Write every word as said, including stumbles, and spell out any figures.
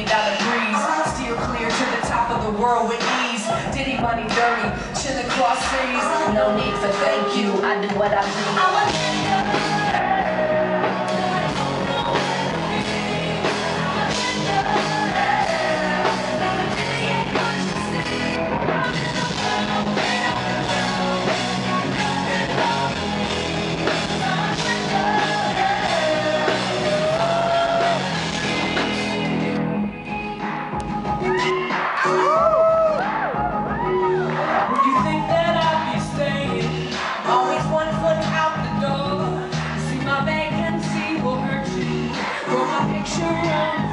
dollar breeze. Steer clear to the top of the world with ease. Diddy money dirty, chill across seas. No need for thank you, I do what I do. I'm a picture